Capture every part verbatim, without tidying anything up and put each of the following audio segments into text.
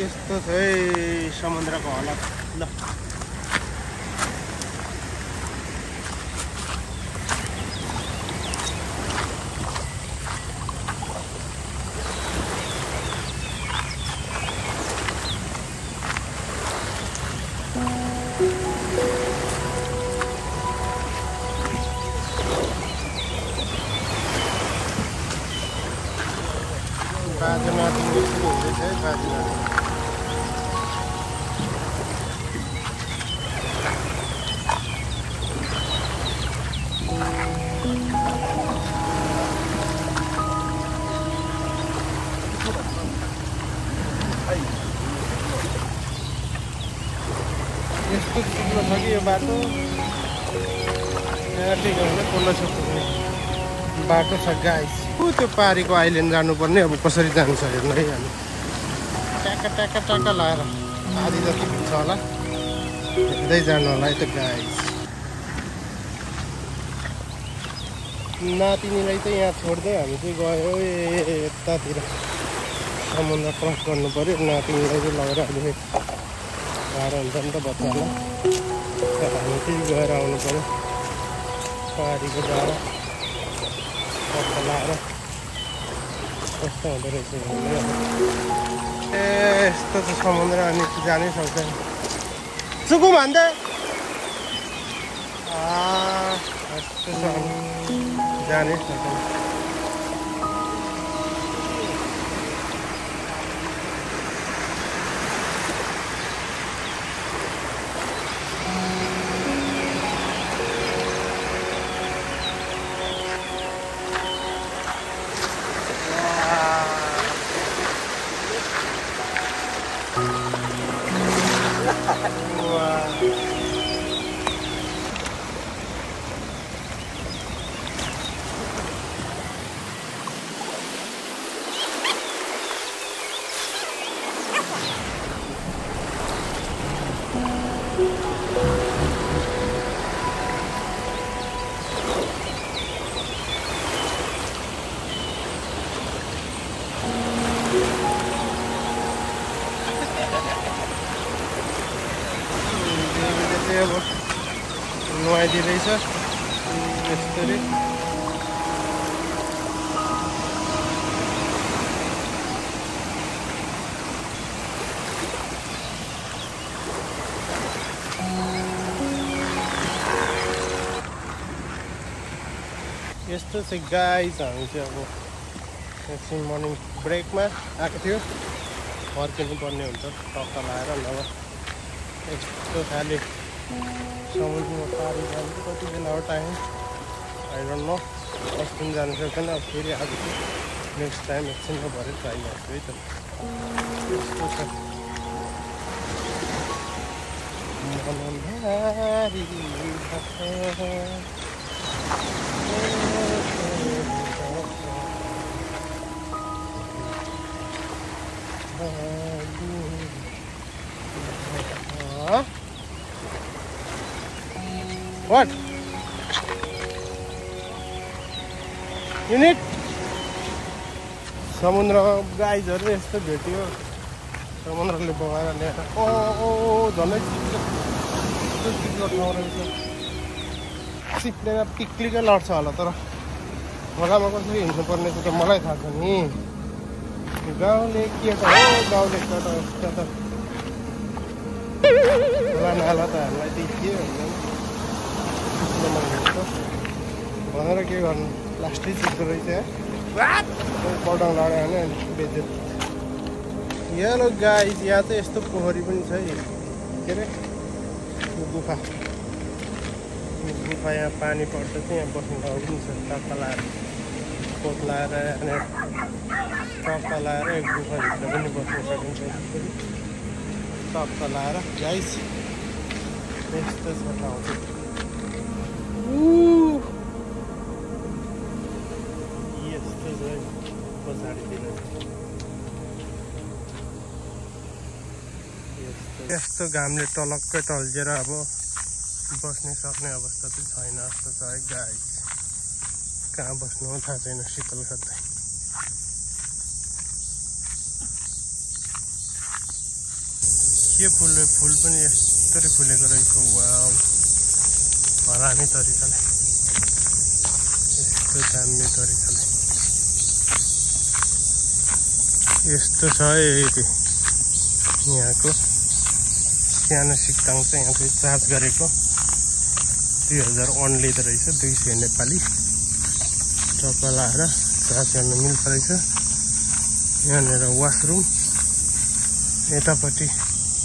यस्तो छ है समुद्रको हालत ल बाजे नाति सुरु हुँदैछ है बाजे नाति यस्तो चिप्लो छ कि यो बाटो यहाँ टिकाउनु पल्लो छ बाटो छ गाइस त्यो पारीको आइल्यान्ड जानुपर्ने अब कसरी जान्छ हेर्नु है हामी ट्याक्का ट्याक्का ट्याक्का लगाएर आधी जति पुग्छ होला हेर्दै जानु होला है त गाइस नातिनीलाई चाहिँ यहाँ छोड्दै हामी चाहिँ गयो यतातिर समुद्र क्रस गर्नु पऱ्यो नातिनीलाई चाहिँ लगेर अहिले गाह्रो हुन्छ नि त बच्चालाई हामी चाहिँ गएर आउनु पऱ्यो पारीको डाँडा कस्तो लाएर कस्तो हुँदो रहेछ ए यस्तो छ समुद्र अनि जानै सक्दैन सुकु भन्दै यस्तो छ जानै सक्दैन अब नुहाइदिँदैछ यस्तरी यस्तो चाहिँ गाइस हामी चाहिँ अब एकछिन मर्निङ ब्रेकमा आएको थियो फर्किनु पर्ने हुन्छ टक्का लगाएर नभए यस्तो खालि समुद्रमा पारी जानु कति बेला हो time I don't know first दिन जानु सक्दैन अब फेरि आज नेक्स्ट टाइम एकछिनमा भरे ट्राई गर्छु है त यस्तो छ What? You need? समुद्र गाइजहरू यस्तो भेट्यो समुद्रले बगाएर ल्याएर ओ ओ झनै चिप्लो चिप्लो ठाउँ रहेछ चिप्लेर पिक्लिकै लड्छ होला तर खोलामा कसरी हिँड्नुपर्ने त मलाई थाहा छ नि गाउँले के त हो गाउँले त त खोला नाला त हामीलाई देखियो भनेर के गर्नु प्लास्टिक चिप्लो रहेछ पटाङ लड्यो भने अनि बेच्यो हेलो गाइस यहाँ चाहिँ यस्तो पोखरी पनि छ है के अरे गुफा गुफा यहाँ पानी पर्छ चाहिँ यहाँ बस्ने ठाउँ पनि छ टक्का लाएर कोट लाएर अनि टक्का लाएर एक गुफाभित्र पनि बस्न सकिन्छ टक्का लाएर गाइस यस्तो छ ठाउँ चाहिँ यस्तो छ पछाडितिर यस्तो घामले टलक्कै टल्झेर अब बस्ने सक्ने अवस्था चाहिँ छैन जस्तो छ है गाइस कहाँ बस्नु हो थाहा छैन शीतल खाँदै के फुल फुल पनि यस्तरी फुलेको रहेछ वाउ हरामी तरिकाले यस्तो दामी तरिकाले यस्तो छ यहाँको सानो सिक्ताङ चाहिँ यहाँ चाहिँ चार्ज गरेको दुई हजार वन लिँदो रहेछ दुई सय नेपाली टक्क लाएर चार्ज गर्न मिल्दो रहेछ यहाँनिर वासरुम यतापट्टि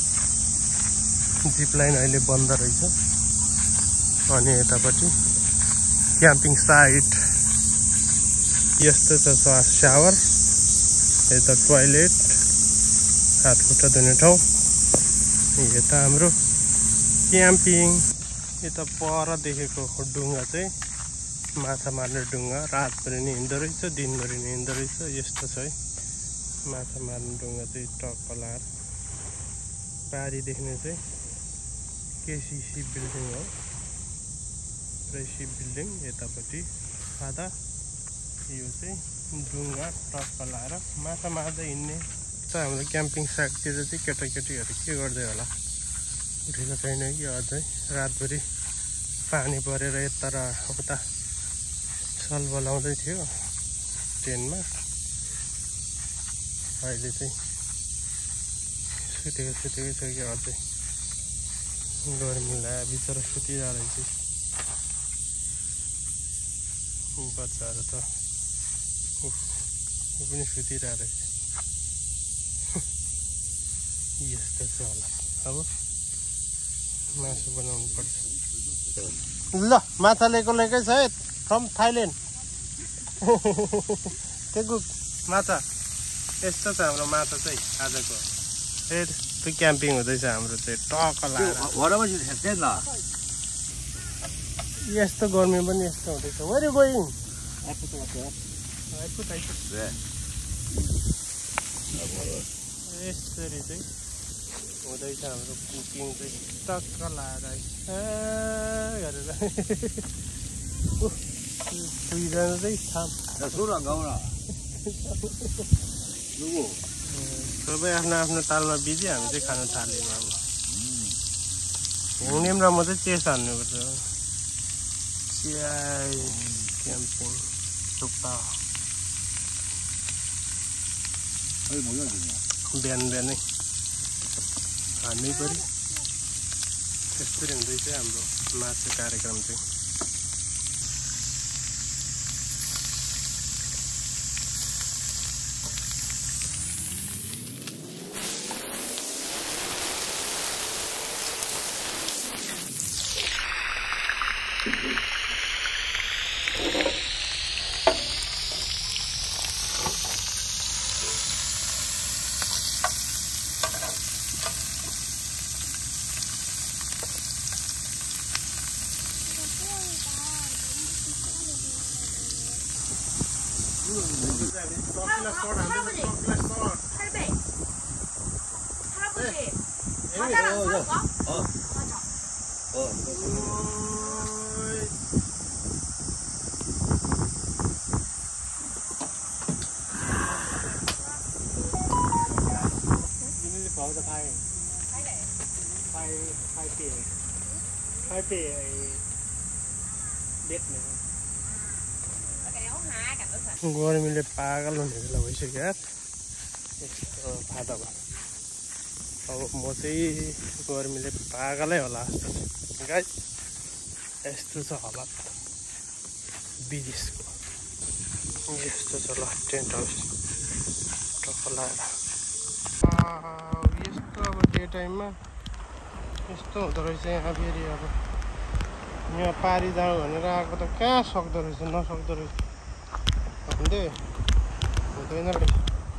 जिप लाइन अहिले बन्द रहेछ अनि यतापट्टि क्याम्पिङ साइट यस्तो छ सावर यता टोयलेट हात खुट्टा धुने ठाउँ यता हाम्रो क्याम्पिङ यता पर देखेको डुङ्गा चाहिँ माछा मार्ने डुङ्गा रातभरि नै हिँड्दो रहेछ दिनभरि नै हिँड्दो रहेछ यस्तो छ है माछा मार्ने डुङ्गा चाहिँ टक्क लाएर पारी देख्ने चाहिँ केसीसी बिल्डिङ हो रेसी बिल्डिङ यतापट्टि आधा यो चाहिँ डुङ्गा टक्क लाएर माछा मार्दै हिँड्ने त हाम्रो क्याम्पिङ साइटतिर चाहिँ केटाकेटीहरू के गर्दै होला उठेको छैन कि अझै रातभरि पानी परेर यता र उता सल बोलाउँदै थियो ट्रेनमा अहिले चाहिँ सुतेको सुतेकै छ कि अझै गर्मी लाग्यो बिचरा सुतिरहेको रहेछ बच्चाहरू त ऊ पनि सुतिरहेको रहेछ यस्तो छ होला अब मासु बनाउनु पर्छ ल माछा लिएको लिएकै छ है फ्रम थाइल्यान्ड त्यहाँको माछा यस्तो छ हाम्रो माछा चाहिँ आजको ए त्यो क्याम्पिङ हुँदैछ हाम्रो चाहिँ टक्क लाएर यस्तो गर्मी पनि यस्तो हुँदैछ वेयर यु गोइङ यसरी चाहिँ हुँदैछ हाम्रो कुकिङ चाहिँ टक्क लाएर गरेर दुईजना चाहिँ थाम सबै आफ्नो आफ्नो तालमा बिजी हामी चाहिँ खान थालेको अब हिँड्ने र म चाहिँ चेस हान्नुपर्छ चियाई क्याम्पिङ थुक्पा बिहान बिहानै हान्नै पऱ्यो त्यसरी हुँदैछ हाम्रो माछा कार्यक्रम चाहिँ गर्मीले पागल हुने बेला भइसक्यो यस्तो फाटा भयो अब म चाहिँ गर्मीले पागलै होला जस्तो छ गाइस यस्तो छ हालत विदेशको यस्तो छ ल टेन्ट हाउस टक्क लाएर यस्तो अब डे टाइममा यस्तो हुँदो रहेछ यहाँ फेरि अब यहाँ पारी जाउँ भनेर आएको त कहाँ सक्दो रहेछ नसक्दो रहेछ हुँदै हुँदैन रहेछ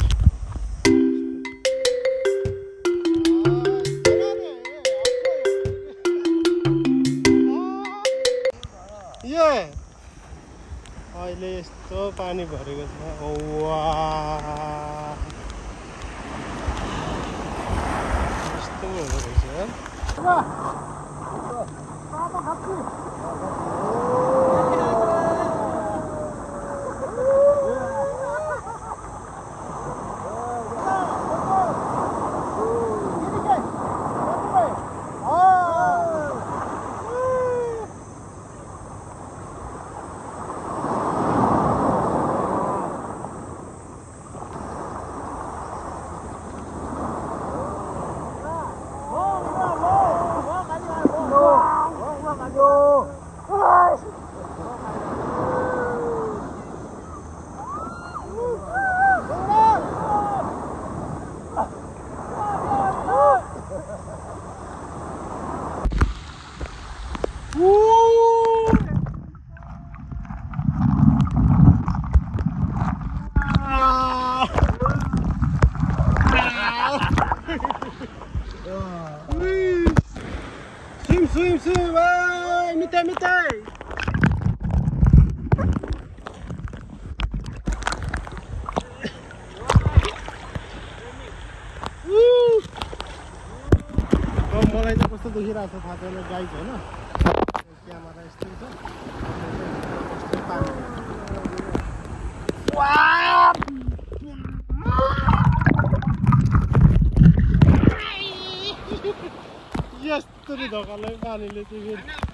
अहिले यस्तो पानी भरेको छ औवा यस्तो हुँदो रहेछ Swim, swim, swim! Ay, mitay, mitay! मलाई चाहिँ कस्तो देखिरहेको छ थाहा छैन गाइज होइन क्यामेरा यस्तो छ यस्तो धक्कालाई पानीले चाहिँ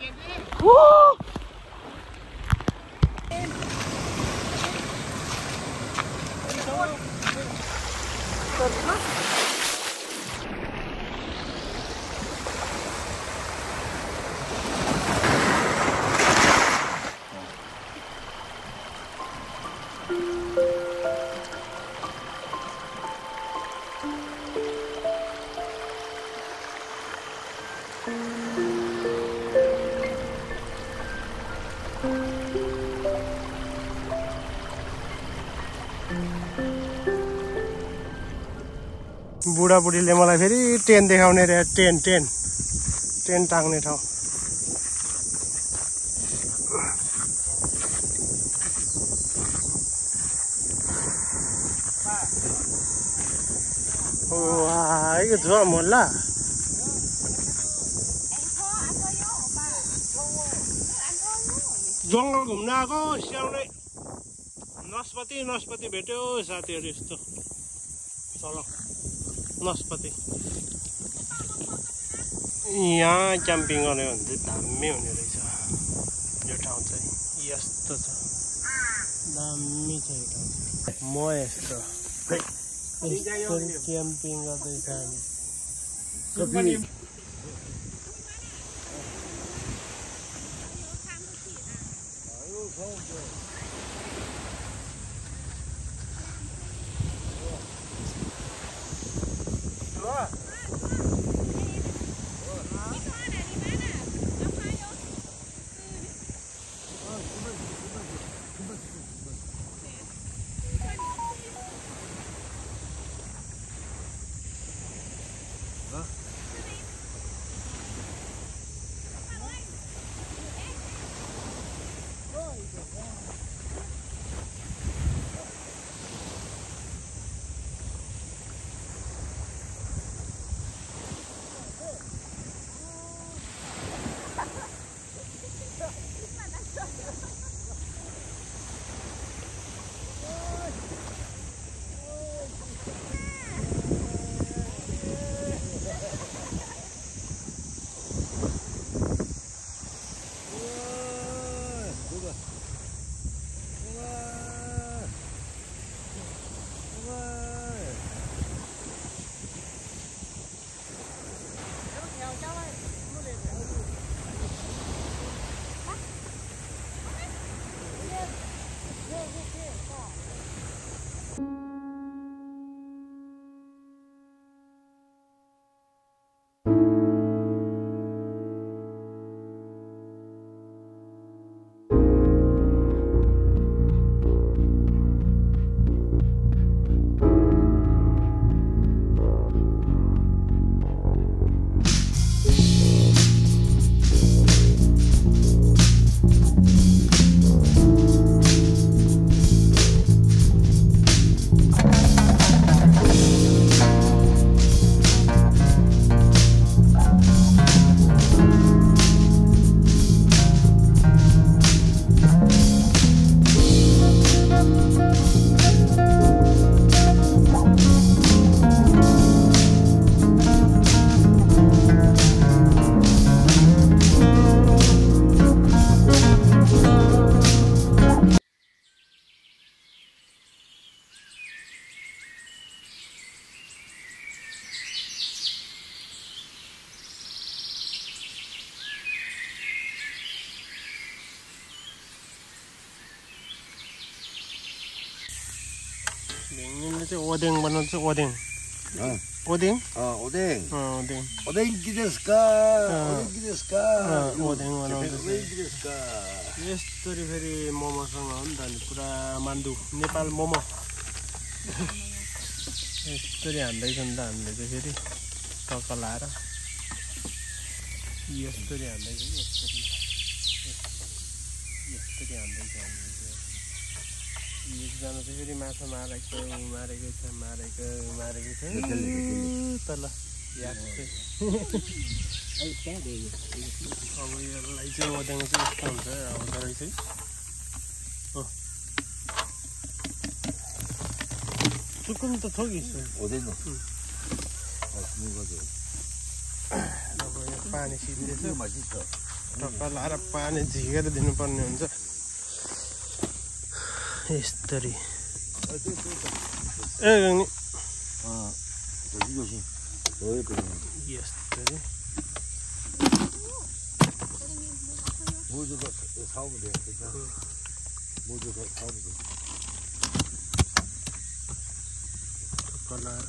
बुढाबुढीले मलाई फेरि टेन देखाउने रे टेन टेन टेन टाङ्ने ठाउँ यो झो मोल्ला जङ्गल घुम्न आएको स्याउनै नस्पति नस्पति भेट्यो साथीहरू यस्तो चलो नस्पति यहाँ क्याम्पिङ गर्ने भने चाहिँ दामी हुने रहेछ यो ठाउँ चाहिँ यस्तो छ दामी छ यो ठाउँ म यस्तो क्याम्पिङ गर्दैछ हामी 냉면을 चाहिँ 오뎅 बनाउँछ 오뎅. 어. 오뎅? 어, 오뎅. 어, 오뎅. 오뎅기 데스까? 오뎅기 데스까? ओ뎅 बनाउँछ. 오뎅기 데스까? यसरी फेरि मोमोसँग हो नि त अनि पुरा मान्दु नेपाल मोमो यसरी हान्दैछ नि त हामीले चाहिँ फेरि टक्क लाएर यसरी हान्दैछ कि यसरी यसरी हान्दैछ हामीले चाहिँ एकजना चाहिँ फेरि माछा मारेको मारेकै छ मारेको मारेकै छ तल याद चाहिँ अब यसलाई चाहिँ ओदेङ चाहिँ यस्तो हुन्छ अब तर चाहिँ 조금 더 저기 있어요. 어딨노? 어, 누가죠? अब यहाँ पानी सिद्धिँदैछ 맛있어. टक्क लाएर पानी झिकेर दिनुपर्ने हुन्छ यसरी ए गङ्गी 어, 조심조심. 어이, 그래. यसरी 뭐 저거 사오면 돼. 괜찮아. 뭐 저거 사오면 돼. टक्क लाएर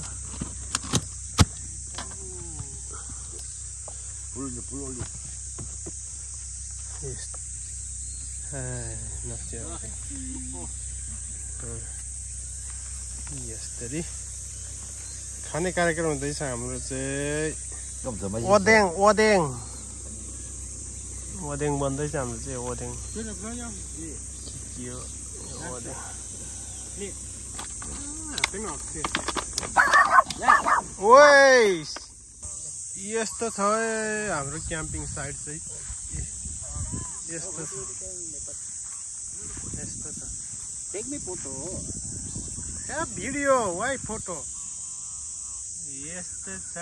불 올려, 불 올려. यस नक्सिया यसरी खाने कार्यक्रम हुँदैछ हाम्रो चाहिँ ओदेङ ओदेङ ओदेङ बन्दैछ हाम्रो चाहिँ ओदेङ के हो ओदेङ ओइ यस्तो छ हाम्रो क्याम्पिङ साइट चाहिँ यस्तो छ यस्तो छ Take me photo. ए भिडियो वाइ फोटो यस्तो छ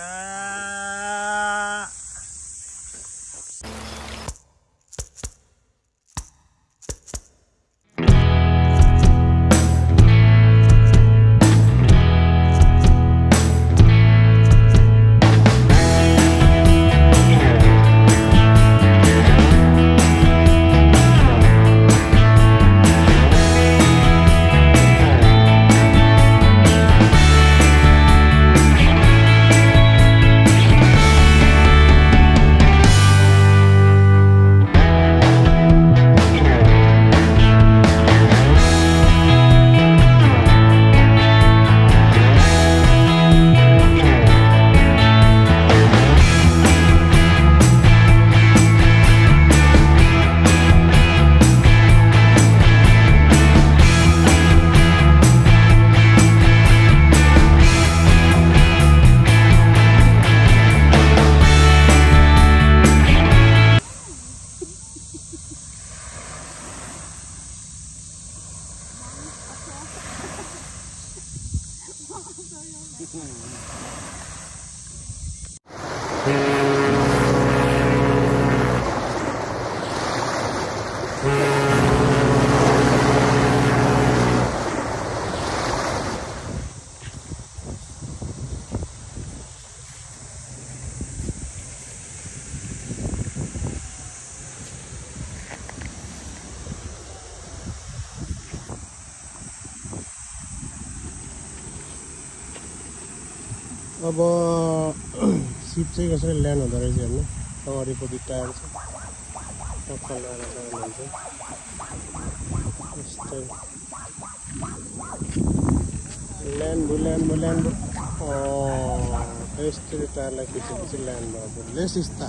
अब सिप चाहिँ कसरी ल्यान्ड हुँदो रहेछ हेर्नु अगाडिपट्टि टायर छ टक्क ल्याएर ल्यान्ड हुन्छ यस्तै ल्यान्ड भयो ल्यान्ड भयो ल्यान्ड भयो यस्तरी टायरलाई खिचेपछि ल्यान्ड भयो लेस स्टार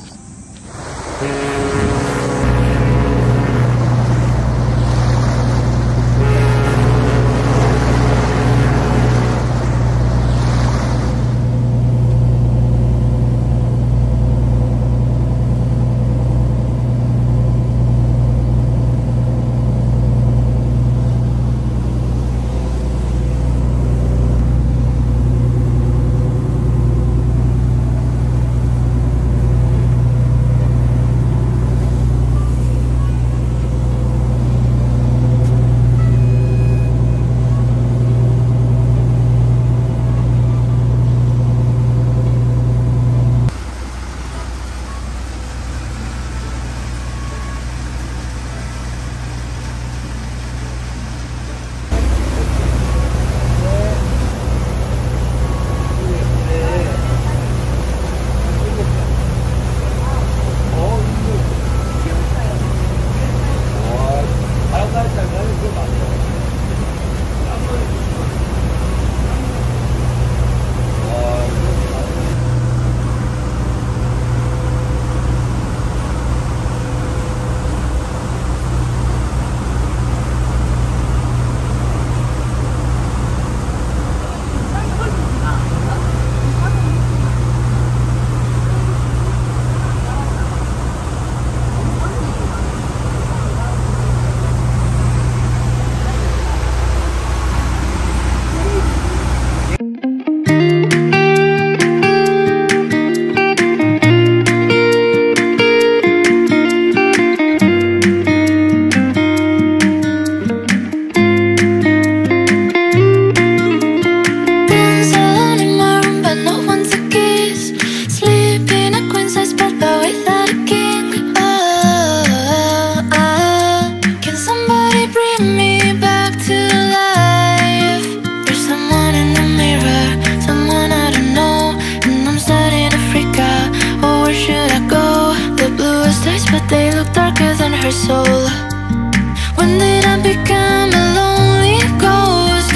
her soul. When did I become a lonely ghost?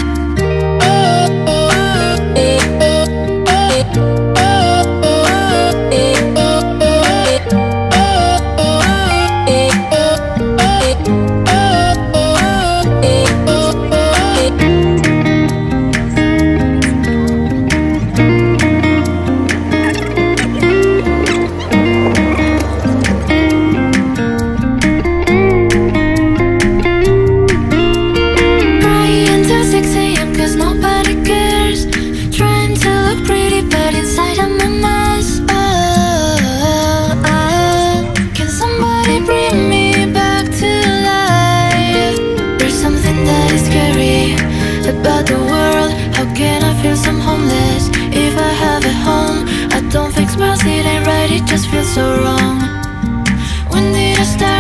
About the world, how can I feel so homeless? If I have a home, I don't fix smiles, it ain't right, it just feels so wrong. When did I start